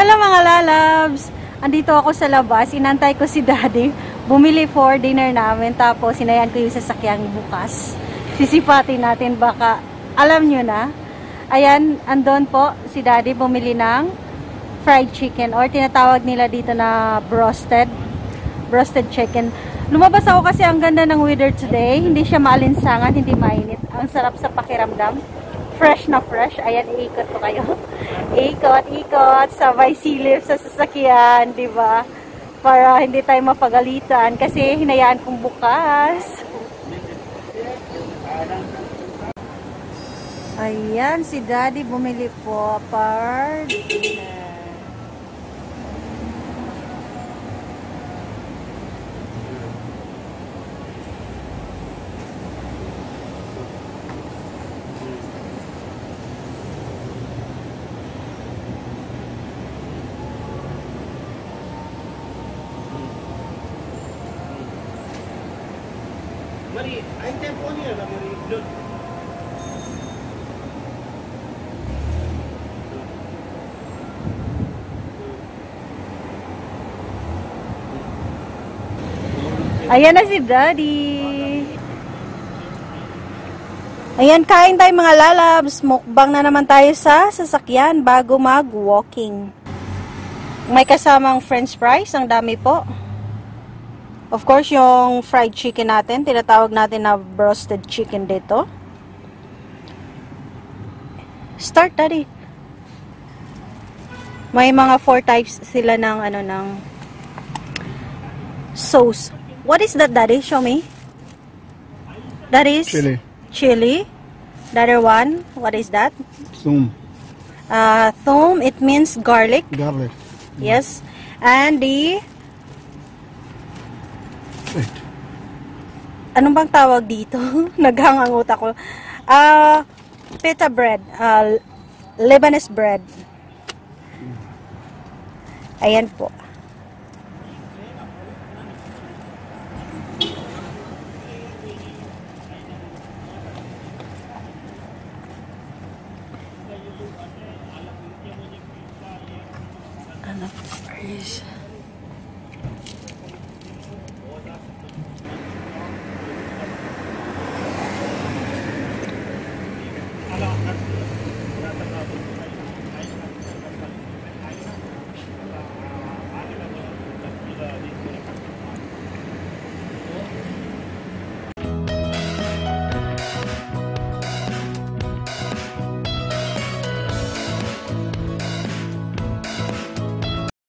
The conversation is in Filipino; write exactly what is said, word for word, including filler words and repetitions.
Hello mga lalabs! Andito ako sa labas. Inantay ko si Daddy. Bumili for dinner namin. Tapos sinayan ko yung sasakyang bukas. Sisipatin natin baka alam nyo na. Ayan, andon po si Daddy bumili ng fried chicken or tinatawag nila dito na broasted. Broasted chicken. Lumabas ako kasi ang ganda ng weather today. Hindi siya maalinsangan, hindi mainit. Ang sarap sa pakiramdam. Fresh na fresh. Ayan, iikot ko kayo. Ikot, ikot. Sabay silip sa sasakyan, di ba? Para hindi tayo mapagalitan. Kasi hinayaan kong bukas. Ayan, si Daddy bumili po para dinner. Mari, hay tempo niya na Mari doon. Ayan na si Daddy. Ayan, kain tayo mga lalabs. Mukbang na naman tayo sa sasakyan bago mag-walking. May kasamang french fries. Ang dami po. Of course, yung fried chicken natin. Tinatawag natin na broasted chicken dito. Start, Daddy. May mga four types sila ng ano ng sauce. What is that, Daddy? Show me. That is Chili. Chili. The other one, what is that? Thum. Uh, thum, it means garlic. Garlic. Yes. And the... Wait. Anong bang tawag dito? Naghangang utak ko. Uh, pita bread. Uh, Lebanese bread. Ayan po. Ano?